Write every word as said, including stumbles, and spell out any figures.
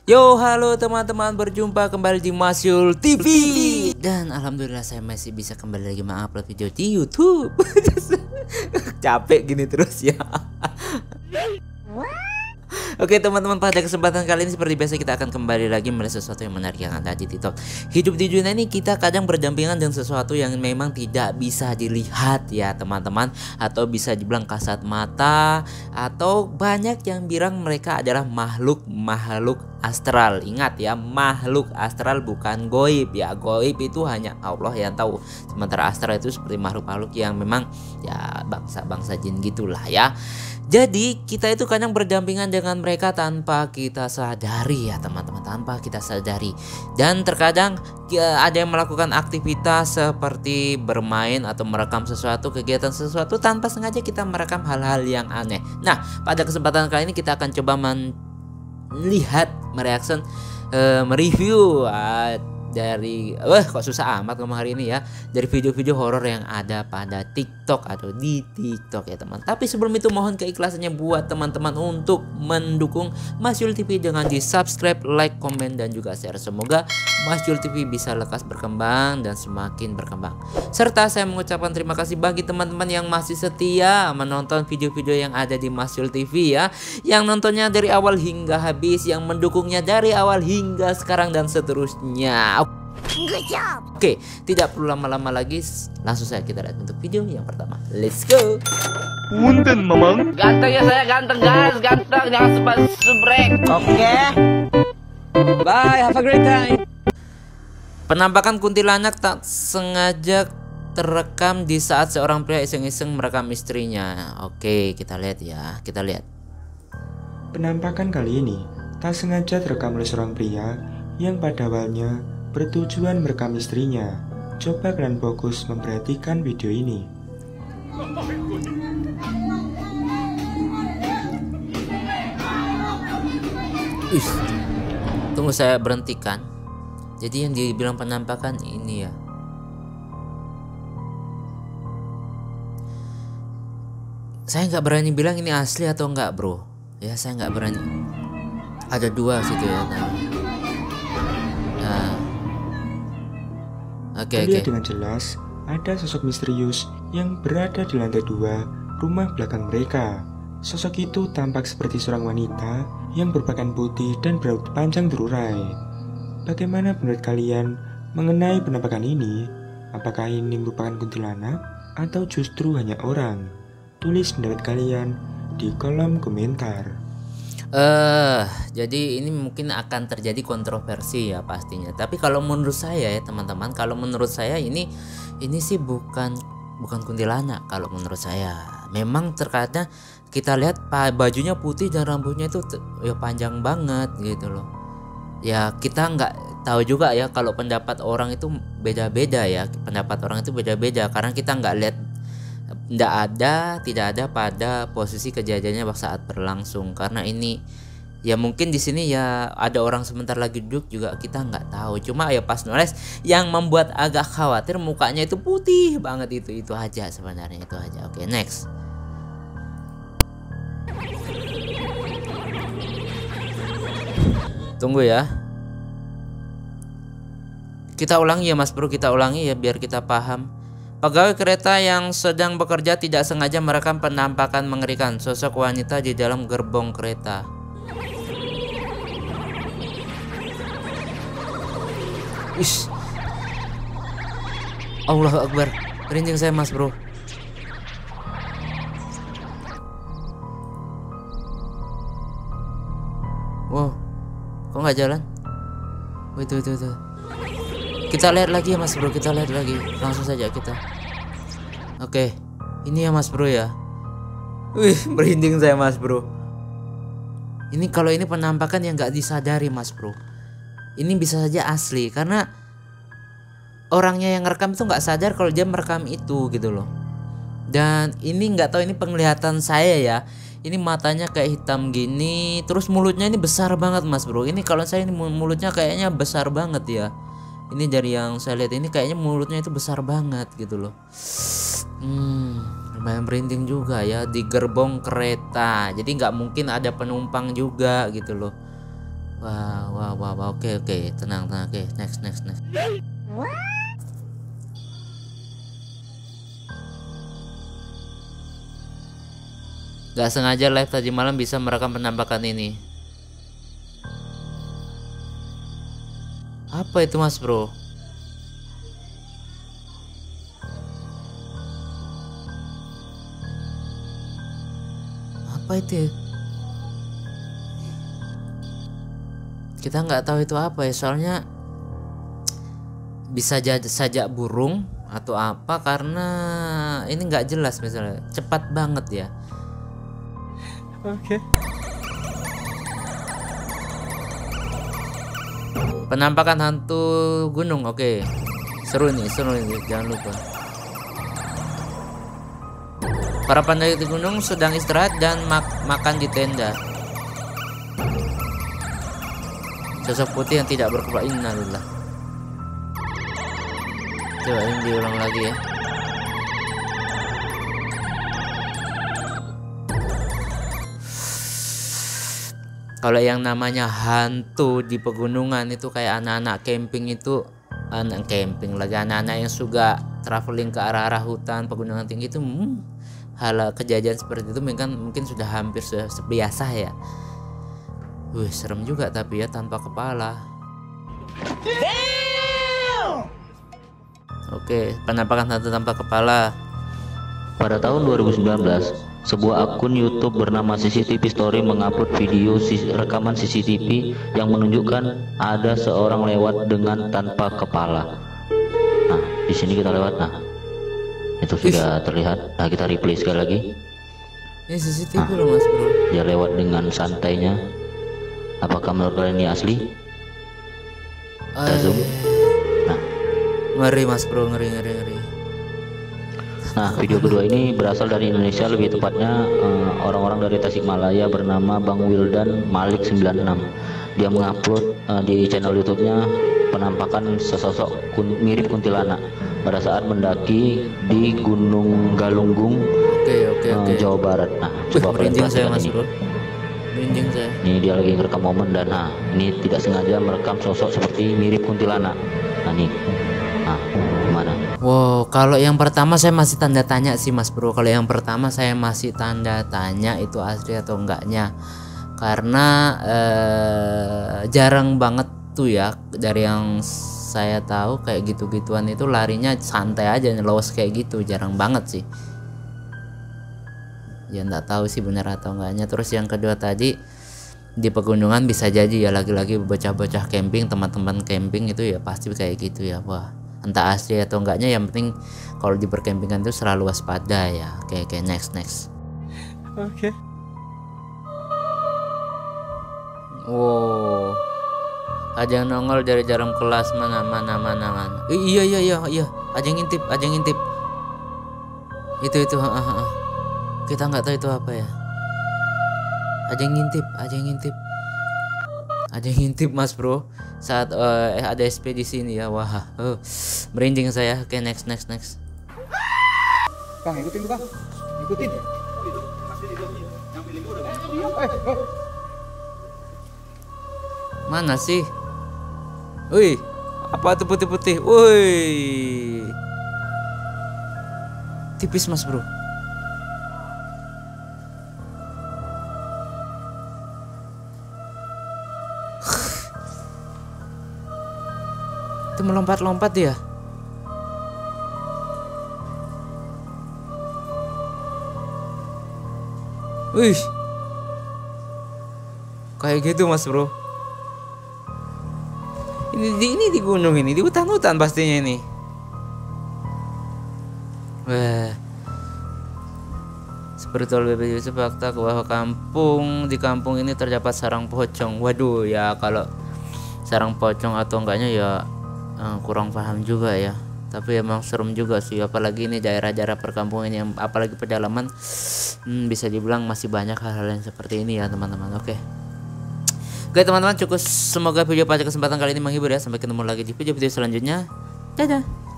Yo, halo teman-teman, berjumpa kembali di Masyul T V. Dan alhamdulillah saya masih bisa kembali lagi mengupload video di YouTube. Capek gini terus ya. Oke teman-teman, pada kesempatan kali ini seperti biasa kita akan kembali lagi melihat sesuatu yang menarik yang ada di TikTok. Hidup di dunia ini kita kadang berdampingan dengan sesuatu yang memang tidak bisa dilihat ya teman-teman, atau bisa dibilang kasat mata, atau banyak yang bilang mereka adalah makhluk-makhluk astral. Ingat ya, makhluk astral bukan goib ya. Goib itu hanya Allah yang tahu. Sementara astral itu seperti makhluk-makhluk yang memang ya bangsa-bangsa jin gitulah ya. Jadi kita itu kadang berdampingan dengan mereka tanpa kita sadari ya teman-teman, tanpa kita sadari. Dan terkadang ya, ada yang melakukan aktivitas seperti bermain atau merekam sesuatu, kegiatan sesuatu tanpa sengaja kita merekam hal-hal yang aneh. Nah, pada kesempatan kali ini kita akan coba melihat, mereaction, uh, mereview uh, dari wah kok susah amat ngomong hari ini ya, dari video-video horor yang ada pada TikTok atau di TikTok ya teman. Tapi sebelum itu mohon keikhlasannya buat teman-teman untuk mendukung Masyul T V dengan di subscribe, like, komen, dan juga share. Semoga Masyul T V bisa lekas berkembang dan semakin berkembang. Serta saya mengucapkan terima kasih bagi teman-teman yang masih setia menonton video-video yang ada di Masyul T V ya, yang nontonnya dari awal hingga habis, yang mendukungnya dari awal hingga sekarang dan seterusnya. Good job. Oke, tidak perlu lama-lama lagi, langsung saja kita lihat untuk video yang pertama. Let's go. Punten mamang. Ganteng ya saya, ganteng guys, ganteng, jangan sempat subrek. Oke. Bye, have a great time. Penampakan kuntilanak tak sengaja terekam di saat seorang pria iseng-iseng merekam istrinya. Oke, kita lihat ya, kita lihat. Penampakan kali ini tak sengaja terekam oleh seorang pria yang pada awalnya bertujuan merekam istrinya. Coba kalian fokus memperhatikan video ini. Ih, tunggu saya berhentikan. Jadi yang dibilang penampakan ini ya. Saya nggak berani bilang ini asli atau enggak bro. Ya saya nggak berani. Ada dua situ ya. Nah. Nah. Oke, okay, Terlihat okay. dengan jelas ada sosok misterius yang berada di lantai dua rumah belakang mereka. Sosok itu tampak seperti seorang wanita yang berpakaian putih dan berambut panjang terurai. Bagaimana menurut kalian mengenai penampakan ini? Apakah ini merupakan kuntilanak atau justru hanya orang? Tulis pendapat kalian di kolom komentar. Eh, uh, jadi ini mungkin akan terjadi kontroversi ya pastinya. Tapi kalau menurut saya ya teman-teman, kalau menurut saya ini ini sih bukan bukan kuntilanak kalau menurut saya. Memang terkadang kita lihat bajunya putih dan rambutnya itu ya panjang banget gitu loh. Ya kita nggak tahu juga ya, kalau pendapat orang itu beda-beda ya. Pendapat orang itu beda-beda karena kita nggak lihat, tidak ada, tidak ada pada posisi kejadiannya saat berlangsung. Karena ini ya mungkin di sini ya ada orang sebentar lagi duduk juga kita nggak tahu. Cuma ya pas nulis yang membuat agak khawatir mukanya itu putih banget, itu itu aja sebenarnya, itu aja. Oke, next. Tunggu ya. Kita ulangi ya Mas Bro, kita ulangi ya biar kita paham. Pegawai kereta yang sedang bekerja tidak sengaja merekam penampakan mengerikan sosok wanita di dalam gerbong kereta. Ish. Allahu Akbar, merinding saya Mas Bro. Wow, kok nggak jalan? Oh, itu itu itu. Kita lihat lagi ya Mas Bro, kita lihat lagi. Langsung saja kita. Oke, ini ya Mas Bro ya. Wih, merinding saya Mas Bro. Ini kalau ini penampakan yang nggak disadari Mas Bro. Ini bisa saja asli karena orangnya yang ngerekam itu nggak sadar kalau dia merekam itu gitu loh. Dan ini nggak tahu, ini penglihatan saya ya. Ini matanya kayak hitam gini, terus mulutnya ini besar banget Mas Bro. Ini kalau saya ini mulutnya kayaknya besar banget ya. Ini dari yang saya lihat ini kayaknya mulutnya itu besar banget gitu loh. Hmm, lumayan merinding juga ya, di gerbong kereta. Jadi nggak mungkin ada penumpang juga gitu loh. Wah, wah, wah, wah. Oke, oke, tenang, tenang. Oke, next, next, next. Gak sengaja live tadi malam bisa merekam penampakan ini. Apa itu mas bro? Apa itu? Kita nggak tahu itu apa ya, soalnya bisa jadi sajak burung atau apa, karena ini nggak jelas, misalnya cepat banget ya. Oke. Penampakan hantu gunung, oke. Seru nih, seru nih, jangan lupa. Para pendaki gunung sedang istirahat dan mak makan di tenda. Sosok putih yang tidak berkepala, innalillah. Coba ini diulang lagi ya. Kalau yang namanya hantu di pegunungan itu kayak anak-anak camping itu, anak camping lagi, anak-anak yang suka traveling ke arah-arah hutan pegunungan tinggi itu, hmm, hal kejadian seperti itu mungkin mungkin sudah hampir sudah biasa ya. Wih, serem juga tapi ya, tanpa kepala. Oke, penampakan hantu tanpa kepala. Pada tahun dua ribu sembilan belas, sebuah akun YouTube bernama C C T V Story mengupload video rekaman C C T V yang menunjukkan ada seorang lewat dengan tanpa kepala. Nah, di sini kita lewat. Nah, itu sudah terlihat. Nah, kita replay sekali lagi. Ini C C T V loh mas bro. Dia lewat dengan santainya. Apakah menurut kalian ini asli? Kita zoom. Nah, ngeri mas bro, ngeri ngeri ngeri. Nah, video kedua ini berasal dari Indonesia, lebih tepatnya orang-orang uh, dari Tasikmalaya bernama Bang Wildan Malik sembilan enam. Dia mengupload uh, di channel YouTube-nya penampakan sesosok kun mirip kuntilanak pada saat mendaki di Gunung Galunggung, oke, oke, uh, oke. Jawa Barat. Nah, coba kalian perhatikan ini. Merinding saya. Ini dia lagi ngerekam momen dan nah, ini tidak sengaja merekam sosok seperti mirip kuntilanak. Nah, nih. Nah, gimana? Wow, kalau yang pertama saya masih tanda tanya sih mas bro. Kalau yang pertama saya masih tanda tanya itu asli atau enggaknya, karena eh, jarang banget tuh ya, dari yang saya tahu kayak gitu-gituan itu larinya santai aja, nyelos kayak gitu, jarang banget sih. Ya nggak tahu sih benar atau enggaknya. Terus yang kedua tadi di pegunungan bisa jadi ya, lagi-lagi bocah-bocah camping, teman-teman camping itu ya pasti kayak gitu ya. Wah, entah asli atau enggaknya, yang penting kalau di perkempingan itu selalu waspada ya. Oke, oke, next next. Oke. Wow, ada yang nongol dari jarum kelas, mana mana mana mana. I iya iya iya iya, ada yang ngintip, ada yang ngintip. Itu itu, ha, ha, ha. Kita nggak tahu itu apa ya. Ada yang ngintip, ada yang ngintip, ada yang ngintip mas bro. Saat uh, eh, ada S P di sini ya, wah, uh, merinding saya. Oke, next next next. Bang, ikutin tuh bang, ikutin. Mana sih? Wih, apa tuh putih-putih? Wih, tipis mas bro. Itu melompat-lompat dia. Wih, kayak gitu mas bro. Ini di, ini di gunung ini, di hutan-hutan pastinya ini. Wah, spiritual B B Yusuf fakta bahwa kampung di kampung ini terdapat sarang pocong. Waduh ya, kalau sarang pocong atau enggaknya ya uh, kurang paham juga ya. Tapi emang serem juga sih, apalagi ini daerah-daerah perkampungan yang apalagi pedalaman, hmm, bisa dibilang masih banyak hal-hal yang seperti ini ya teman-teman. Oke. Oke teman-teman, cukup, semoga video pada kesempatan kali ini menghibur ya. Sampai ketemu lagi di video-video selanjutnya. Dadah.